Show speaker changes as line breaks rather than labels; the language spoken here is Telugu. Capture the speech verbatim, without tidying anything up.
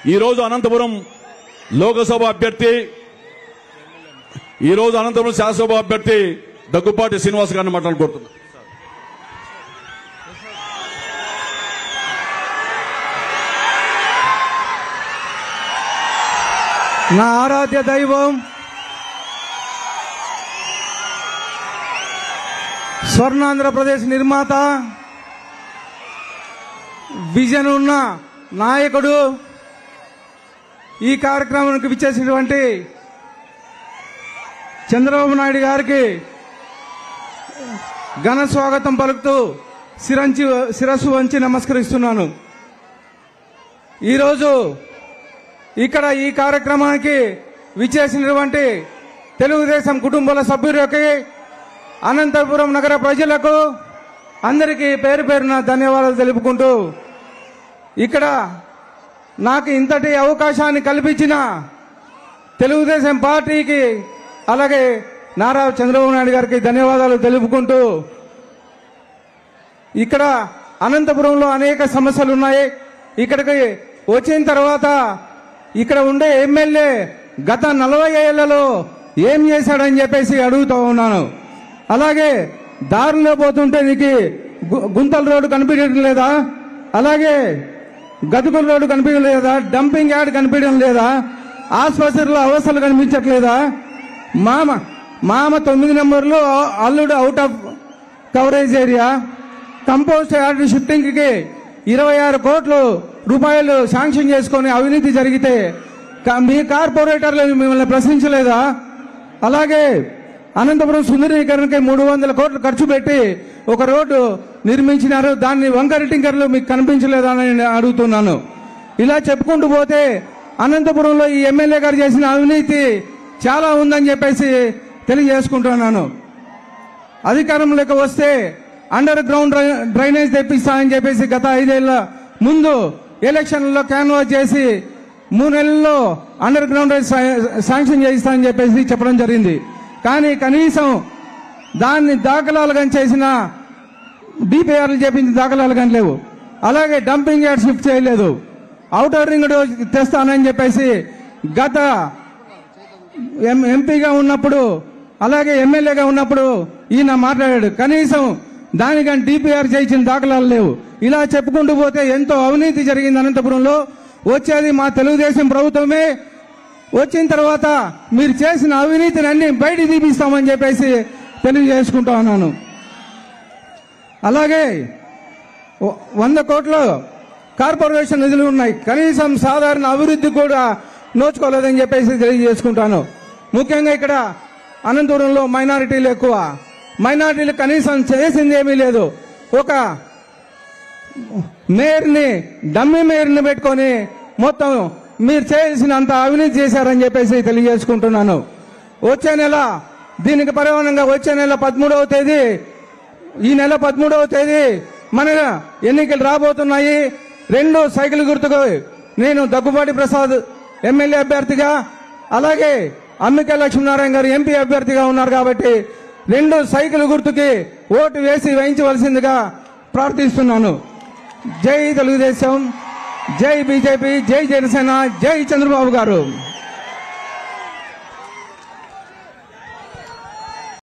ఈరోజు అనంతపురం లోకసభ అభ్యర్థి ఈరోజు అనంతపురం శాసనసభ అభ్యర్థి దగ్గుపాటి శ్రీనివాస్ గారిని మాట్లాడుకుంటున్నాను.
నా ఆరాధ్య దైవం స్వర్ణాంధ్రప్రదేశ్ నిర్మాత, విజన్ ఉన్న నాయకుడు, ఈ కార్యక్రమానికి విచ్చేసినటువంటి చంద్రబాబు నాయుడు గారికి ఘన స్వాగతం పలుకుతూ శిరంచి శిరస్సు వంచి నమస్కరిస్తున్నాను. ఈరోజు ఇక్కడ ఈ కార్యక్రమానికి విచ్చేసినటువంటి తెలుగుదేశం కుటుంబాల సభ్యులకి, అనంతపురం నగర ప్రజలకు అందరికీ పేరు పేరున ధన్యవాదాలు తెలుపుకుంటూ, ఇక్కడ నాకు ఇంతటి అవకాశాన్ని కల్పించిన తెలుగుదేశం పార్టీకి అలాగే నారా చంద్రబాబు నాయుడు గారికి ధన్యవాదాలు తెలుపుకుంటూ, ఇక్కడ అనంతపురంలో అనేక సమస్యలు ఉన్నాయి. ఇక్కడికి వచ్చిన తర్వాత ఇక్కడ ఉండే ఎమ్మెల్యే గత నలభై ఏళ్లలో ఏం చేశాడని చెప్పేసి అడుగుతూ ఉన్నాను. అలాగే దారిలో పోతుంటే నీకు గుంతల రోడ్డు కనిపించడం లేదా? అలాగే గతుకుల రోడ్డు కనిపించడం లేదా? డంపింగ్ యార్డ్ కనిపించడం లేదా? ఆసుపత్రిలో అవస్థలు కనిపించట్లేదా? మామ మామ తొమ్మిది నెంబర్లు అల్లుడు out of coverage area. Compost yard shifting కి ఇరవై ఆరు కోట్లు రూపాయలు శాంక్షన్ చేసుకుని అవినీతి జరిగితే మీ కార్పొరేటర్లు మిమ్మల్ని ప్రశ్నించలేదా? అలాగే అనంతపురం సుందరీకరణకి మూడు వందల కోట్లు ఖర్చు పెట్టి ఒక రోడ్డు నిర్మించినారు, దాన్ని వంకర టింకర్లు మీకు కనిపించలేదా అని అడుగుతున్నాను. ఇలా చెప్పుకుంటూ పోతే అనంతపురంలో ఈ ఎమ్మెల్యే గారు చేసిన అవినీతి చాలా ఉందని చెప్పేసి తెలియజేసుకుంటున్నాను. అధికారంలోకి వస్తే అండర్ గ్రౌండ్ డ్రైనేజ్ తెప్పిస్తానని చెప్పేసి గత ఐదేళ్ల ముందు ఎలక్షన్లలో క్యాన్వాస్ చేసి మూడు నెలల్లో అండర్ గ్రౌండ్ శాంక్షన్ చేయిస్తానని చెప్పేసి చెప్పడం జరిగింది. కానీ కనీసం దాన్ని దాఖలాలు కానీ చేసిన డిపిఆర్లు చేపించిన దాఖలాలు కానీ లేవు. అలాగే డంపింగ్ యార్డ్ షిఫ్ట్ చేయలేదు. ఔటర్ రింగ్ తెస్తానని చెప్పేసి గత ఎంపీగా ఉన్నప్పుడు అలాగే ఎమ్మెల్యేగా ఉన్నప్పుడు ఈయన మాట్లాడాడు. కనీసం దానికని డిపిఆర్ చేయించిన దాఖలాలు లేవు. ఇలా చెప్పుకుంటూ పోతే ఎంతో అవినీతి జరిగింది అనంతపురంలో. వచ్చేది మా తెలుగుదేశం ప్రభుత్వమే. వచ్చిన తర్వాత మీరు చేసిన అవినీతిని అన్ని బయట తీపిస్తామని చెప్పేసి తెలియజేసుకుంటా ఉన్నాను. అలాగే వంద కోట్ల కార్పొరేషన్ నిధులు ఉన్నాయి, కనీసం సాధారణ అభివృద్ధి కూడా నోచుకోలేదని చెప్పేసి తెలియజేసుకుంటాను. ముఖ్యంగా ఇక్కడ అనంతపురంలో మైనారిటీలు ఎక్కువ. మైనారిటీలు కనీసం చేసింది ఏమీ లేదు. ఒక మేయర్ని డమ్మీ మేయర్ని పెట్టుకొని మొత్తం మీరు చేయాల్సినంత అవినీతి చేశారని చెప్పేసి తెలియజేసుకుంటున్నాను. వచ్చే నెల దీనికి పరిమాణంగా వచ్చే నెల పదమూడవ తేదీ ఈ నెల పదమూడవ తేదీ మన ఎన్నికలు రాబోతున్నాయి. రెండు సైకిల్ గుర్తుకు నేను దగ్గుబాటి ప్రసాద్ ఎమ్మెల్యే అభ్యర్థిగా, అలాగే అమ్మిక లక్ష్మీనారాయణ గారు ఎంపీ అభ్యర్థిగా ఉన్నారు కాబట్టి రెండు సైకిల్ గుర్తుకి ఓటు వేసి వేయించవలసిందిగా ప్రార్థిస్తున్నాను. జై తెలుగుదేశం, జై బీజేపీ, జై జనసేన, జై చంద్రబాబు గారు.